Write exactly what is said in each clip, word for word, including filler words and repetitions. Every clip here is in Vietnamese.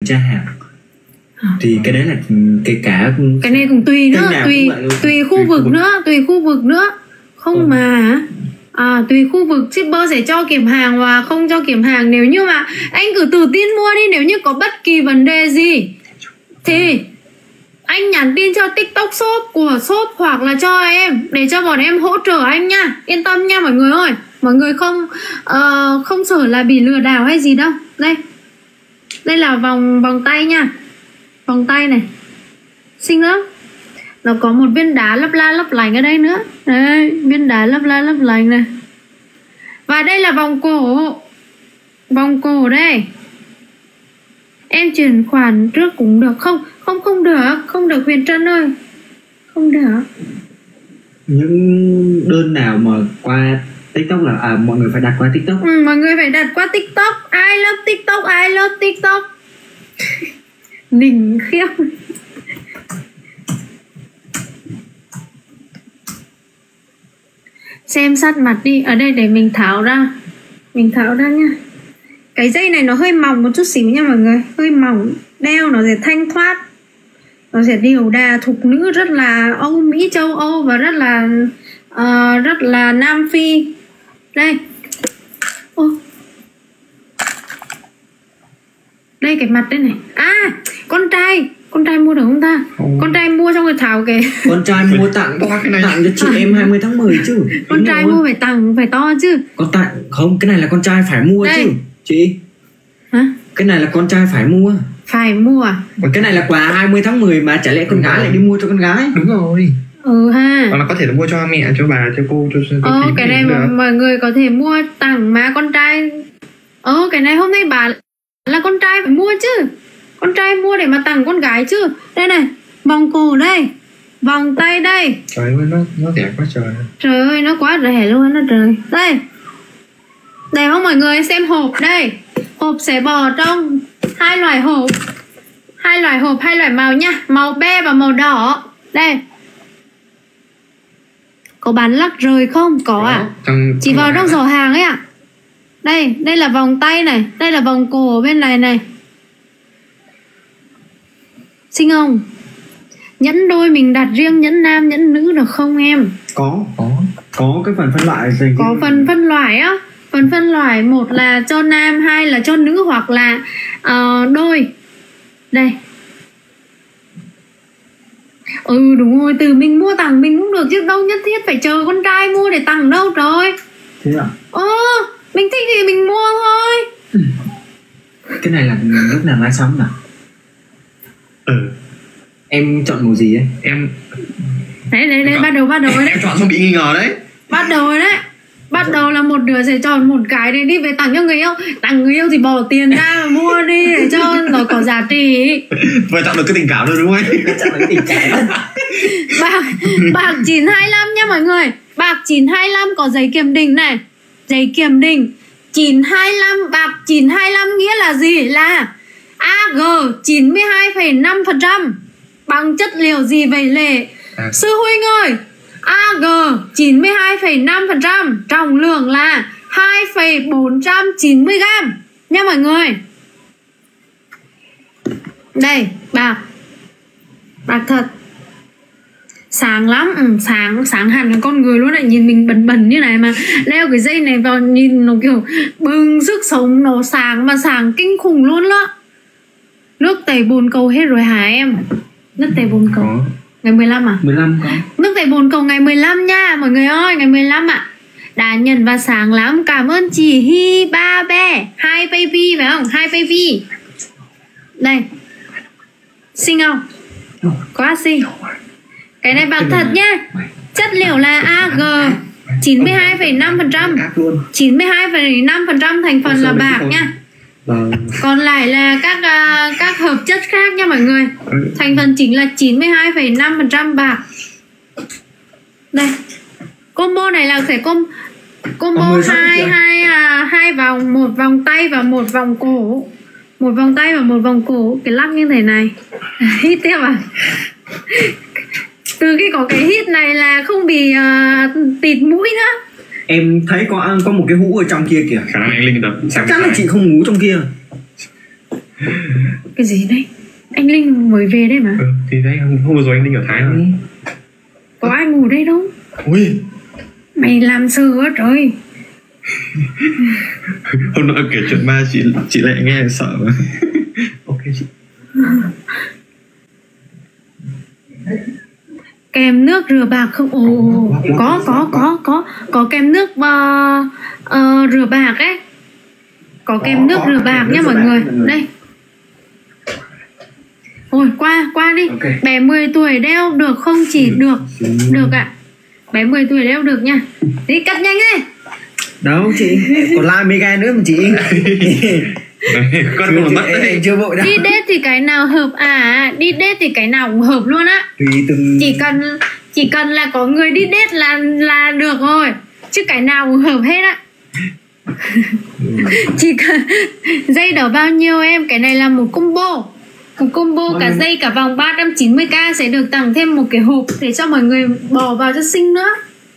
tra hàng. Thì cái đấy là cái cả cái này cũng tùy nữa, tùy tùy khu vực nữa, tùy khu vực nữa. Không ừ. mà à, tùy khu vực shipper sẽ cho kiểm hàng và không cho kiểm hàng. Nếu như mà anh cứ tự tin mua đi, nếu như có bất kỳ vấn đề gì thì anh nhắn tin cho TikTok shop của shop hoặc là cho em để cho bọn em hỗ trợ anh nha. Yên tâm nha mọi người ơi. Mọi người không uh, không sợ là bị lừa đảo hay gì đâu. Đây, đây là vòng vòng tay nha. Vòng tay này xinh lắm. Nó có một viên đá lấp la lấp lánh ở đây nữa. Đây, viên đá lấp la lấp lánh này. Và đây là vòng cổ. Vòng cổ đây. Em chuyển khoản trước cũng được. Không, không, không được. Không được Huyền Trân ơi. Không được. Những đơn nào mà qua TikTok là à, mọi người phải đặt qua TikTok. Ừ, mọi người phải đặt qua TikTok. I love TikTok, I love TikTok. Nình khiếp. Xem sát mặt đi. Ở đây để mình tháo ra. Mình tháo ra nha. Cái dây này nó hơi mỏng một chút xíu nha mọi người. Hơi mỏng. Đeo nó sẽ thanh thoát. Nó sẽ điều đà thục nữ rất là Âu Mỹ, châu Âu và rất là uh, rất là Nam Phi. Đây. Ô. Đây cái mặt đây này. À, con trai. Con trai mua được không ta? Không. Con trai mua xong rồi tháo cái. Con trai mua tặng cái này tặng cho chị à. Em hai mươi tháng mười chứ. Con trai mua phải tặng phải to chứ. Con tặng không, cái này là con trai phải mua đây. Chứ chị. Hả? Cái này là con trai phải mua. Phải mua à? Còn cái này là quà hai mươi tháng mười mà chả lẽ con gái lại đi mua cho con gái? Đúng rồi. Ừ ha. Hoặc là có thể là mua cho mẹ, cho bà, cho cô, cho, cho Ờ cái này mà mọi người có thể mua tặng mà con trai. Ờ cái này hôm nay bà là con trai phải mua chứ. Con trai mua để mà tặng con gái chứ. Đây này, vòng cổ đây, vòng tay đây. Trời ơi, nó, nó rẻ quá trời. Trời ơi, nó quá rẻ luôn đó trời. Đây, đẹp không mọi người? Xem hộp đây. Hộp sẽ bò trong hai loại hộp. Hai loại hộp, hai loại màu nha. Màu be và màu đỏ. Đây. Có bán lắc rời không? Có, có à? Trong, chỉ vào trong giỏ hàng ấy ạ. À? Đây, đây là vòng tay này. Đây là vòng cổ ở bên này này. Xinh không? Nhẫn đôi mình đặt riêng nhẫn nam, nhẫn nữ được không em? Có, có. Có cái phần phân loại gì? Có phần phân loại á. Phần phân loại một là cho nam, hai là cho nữ hoặc là uh, đôi. Đây. Ừ đúng rồi, từ mình mua tặng mình cũng được chứ đâu nhất thiết phải chờ con trai mua để tặng đâu trời. Thế à? Ờ, mình thích thì mình mua thôi. Ừ. Cái này là lúc nào lái xong nào? Ừ. Em chọn màu gì ấy? Em Đấy đấy đấy, bắt đầu bắt đầu đấy. Em chọn xong bị nghi ngờ đấy. Bắt đầu rồi đấy. Bắt đầu là một đứa sẽ chọn một cái để đi về tặng cho người yêu. Tặng người yêu thì bỏ tiền ra mà mua đi để cho nó có giá trị. Và chọn được cái tình cảm rồi đúng không? Chọn được cái tình cảm. Bạc, bạc chín hai lăm nha mọi người. Bạc chín hai lăm có giấy kiểm định này. Giấy kiểm định chín hai lăm. Bạc chín hai lăm nghĩa là gì? Là a giê chín mươi hai phẩy năm phần trăm. Bằng chất liệu gì vậy Lệ? À. Sư huynh ơi, a giê chín mươi hai phẩy năm phần trăm, trọng lượng là hai phẩy bốn trăm chín mươi gam nha mọi người. Đây, bạc. Bạc thật. Sáng lắm, ừ, sáng sáng hẳn là con người luôn đấy. Nhìn mình bẩn bẩn như này mà đeo cái dây này vào nhìn nó kiểu bừng sức sống, nó sáng mà sáng kinh khủng luôn đó. Nước tẩy bồn cầu hết rồi hả em? Nước tẩy bồn cầu có. Ngày mười lăm à? mười lăm có. Nước tẩy bồn cầu ngày mười lăm nha mọi người ơi, ngày mười lăm ạ. À. Đã nhận và sáng lắm. Cảm ơn chị Hi Ba Be. Hai baby phải không? Hai baby. Đây. Xinh không? Quá xinh. Cái này bạc thật nhá. Chất liệu là a giê chín mươi hai phẩy năm phần trăm. chín mươi hai phẩy năm phần trăm thành phần là bạc nha. Còn lại là các uh, các hợp chất khác nha mọi người. Thành phần chính là chín mươi hai phẩy năm phần trăm bạc. Đây. Combo này là sẽ com combo hai hai uh, hai vòng, một vòng tay và một vòng cổ. Một vòng tay và một vòng cổ. Cái lắc như thế này. Hít tiếp à? Từ khi có cái hít này là không bị uh, tịt mũi nữa. Em thấy có có một cái hũ ở trong kia kìa. Khả năng anh Linh tập chắc chắn là chị không ngủ trong kia. Cái gì đây? Anh Linh mới về đây mà. Ừ, thì đấy hôm, hôm vừa rồi anh Linh ở Thái rồi. Có ai ngủ đây đâu. Ui, Mày làm sờ quá trời. hôm nọ kể chuyện ma chị chị lại nghe sợ mà. Ok chị. Kem nước rửa bạc không? Ồ, có có có có có kem nước uh, uh, rửa bạc ấy. Có kem nước rửa bạc nha mọi người. Đây. Ôi qua qua đi. Okay. Bé mười tuổi đeo được không? Chỉ được. Được ạ. À. Bé mười tuổi đeo được nha. Đi cắt nhanh đi. Đâu chị, còn like mega nữa mà chị. Con còn mất đấy. Chưa vội đâu. Đi date thì cái nào hợp à? Đi date thì cái nào cũng hợp luôn á. Tùy từng. Chỉ cần chỉ cần là có người đi date là là được rồi. Chứ cái nào cũng hợp hết á. Chỉ cần dây đỏ bao nhiêu em? Cái này là một combo. Một combo cả dây cả vòng ba trăm chín mươi k sẽ được tặng thêm một cái hộp để cho mọi người bỏ vào cho xinh nữa.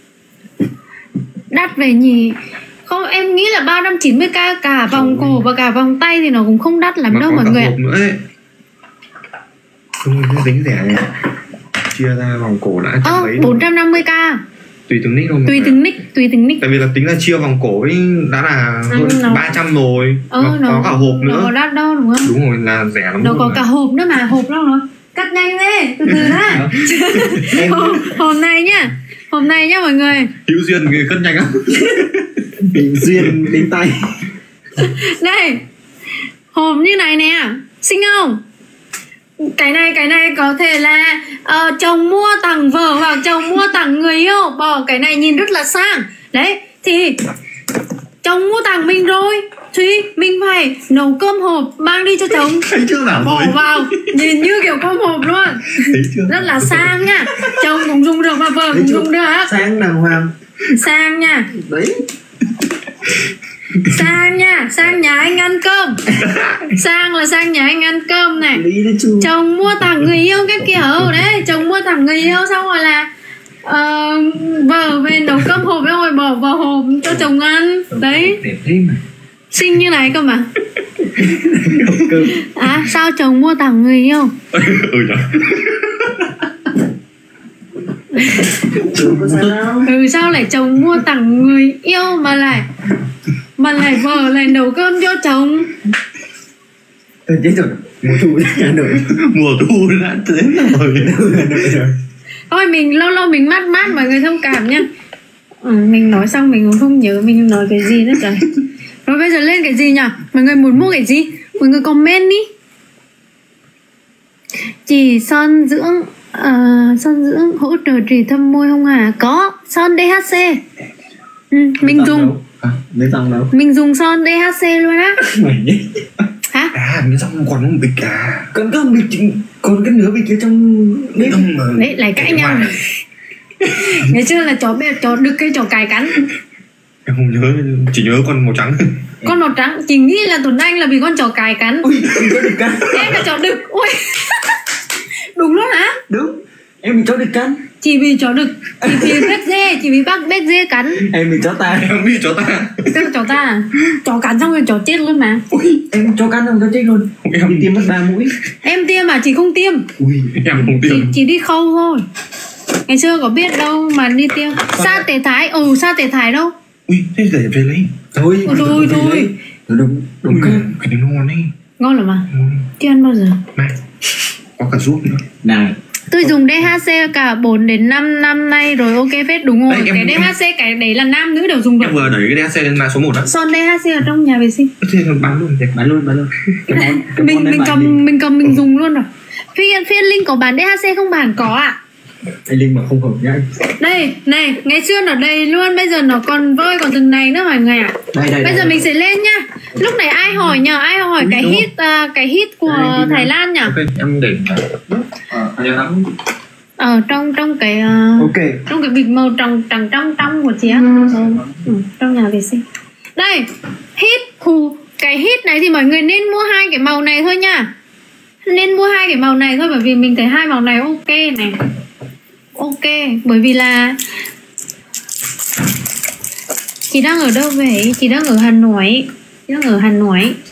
Đắt về nhỉ? Không, em nghĩ là ba trăm chín mươi k cả vòng cổ và cả vòng tay thì nó cũng không đắt lắm mà đâu có mọi cả người ạ. hộp nữa ấy. Không, không tính rẻ này. Chia ra vòng cổ đã trăm Ơ, mấy. bốn trăm năm mươi k. Tùy từng nick thôi. Tùy từng nick, tùy từng nick. Tại vì là tính là chia vòng cổ ấy đã là hơn Ừ, nó- ba trăm rồi. Ờ, Mà nó có cả hộp nó nữa. có đắt đâu đúng không? Đúng rồi, là rẻ lắm. Nó luôn có mà. cả hộp nữa mà, hộp đâu rồi. Cắt nhanh đi, từ từ đã. hôm, hôm nay nhá, hôm nay nhá mọi người. Hữu duyên người cất nhanh lắm. Tình duyên đến tay. Đây, hộp như này nè, xinh không? Cái này, cái này có thể là uh, chồng mua tặng vợ hoặc chồng mua tặng người yêu. Bỏ cái này nhìn rất là sang. Đấy, thì chồng mua tặng mình rồi, Thúy, mình phải nấu cơm hộp mang đi cho chồng. Anh chưa bảo Bỏ rồi. vào, nhìn như kiểu cơm hộp luôn. Thấy chưa? Rất là sang nha. Chồng cũng dùng được mà vợ cũng dùng được. Sáng đàng hoàng. Sang nha. Đấy. Sang nha, sang nhà anh ăn cơm. Sang là sang nhà anh ăn cơm này. Lý đấy chứ. Chồng mua tặng người yêu cái kiểu đấy. Chồng mua tặng người yêu xong rồi là uh, vợ về nấu cơm hộp rồi bỏ vào hộp cho chồng ăn. Đấy, Đẹp thế mà. xinh như này cơ mà. À sao chồng mua tặng người yêu? Ừ nhở. Chưa có sao. Ừ sao lại chồng mua tặng người yêu mà lại mà lại vợ lại nấu cơm cho chồng. Tôi chết rồi. Mùa thu ra Hà Nội. Mùa thu đã đến rồi. Hà Nội rồi. Thôi mình lâu lâu mình mát mát mọi người thông cảm nha. Ừ, mình nói xong mình cũng không nhớ mình nói cái gì nữa trời. Rồi bây giờ lên cái gì nhỉ? Mọi người muốn mua cái gì? Mọi người comment đi. Chỉ son dưỡng uh, son dưỡng hỗ trợ trị thâm môi không hả? Có son đê hát xê. Ừ, mình dùng À, lấy xong đâu? mình dùng son đê hát xê luôn á. Mày nhé. Hả? À, miếng rong còn không bịch à. Còn có bịch, còn cái nửa bịch kia trong bếp. Không mà. Đấy lại cãi nhau. Ngày xưa là chó bé chó đực cái chó cài cắn. Em không nhớ, chỉ nhớ con màu trắng. Con màu trắng, chỉ nghĩ là Tuấn Anh là vì con chó cài cắn. Ui, em có được cắn. Em là chó đực. Ui. Đúng luôn hả? Đúng. Em bị chó được cắn. Chỉ vì chó đực, chỉ vì béc dê, chỉ vì bác béc dê cắn. Em bị chó ta. Em bị chó ta. Tức là chó ta à? Chó cắn xong rồi chó chết luôn mà. Ui, em chó cắn xong chó chết luôn. Em Đi tiêm mất ba mũi. Em tiêm mà chỉ không tiêm. Ui, em không Chỉ, tiêm. chỉ đi khâu thôi. Ngày xưa có biết đâu mà đi tiêm. Sa tế thái, ừ sa tế thái đâu. Ui, thế để về lấy. thôi. Ôi thôi thôi. Đúng, đúng Ui, cắn. cái này ngon đấy. Ngon lắm mà. Ngon. Chưa ăn bao giờ. Này, có cả ruốc nữa. Này. Tôi dùng đê hát xê cả bốn đến năm năm nay rồi, ok phết đúng rồi. Đấy, em- Cái đê hát xê cái đấy là nam nữ đều dùng được. Em vừa đẩy cái đê hát xê lên là số một á. Son đê hát xê ở trong nhà vệ sinh. Thế là bán luôn. Bán luôn, bán luôn. Cái món, cái Mình món đấy mình bán cầm đi. mình cầm mình dùng luôn rồi. Phiên phiên Linh có bán đê hát xê không bán? Có ạ. À? Anh Linh mà không hợp nhá. Đây, này, ngày xưa nó đầy luôn, bây giờ nó còn vơi còn từng này nữa mọi người ạ. Đây, đây, Bây đây. giờ mình sẽ lên nhá. Lúc này ai hỏi nhờ, ai hỏi Đúng cái rồi. hit uh, cái hit của Đây, đi Thái nào. Lan nhỉ? Ok, em để. Ờ, anh em Ở trong trong cái uh, ok. trong cái bịch màu trắng trắng trong trong của chị á. Ừ. Ừ, trong nhà vệ sinh. Đây, hit khu cái hit này thì mọi người nên mua hai cái màu này thôi nha. Nên mua hai cái màu này thôi bởi vì mình thấy hai màu này ok này. Ok, bởi vì là chị đang ở đâu vậy? Chị đang ở Hà Nội. Chị đang ở Hà Nội.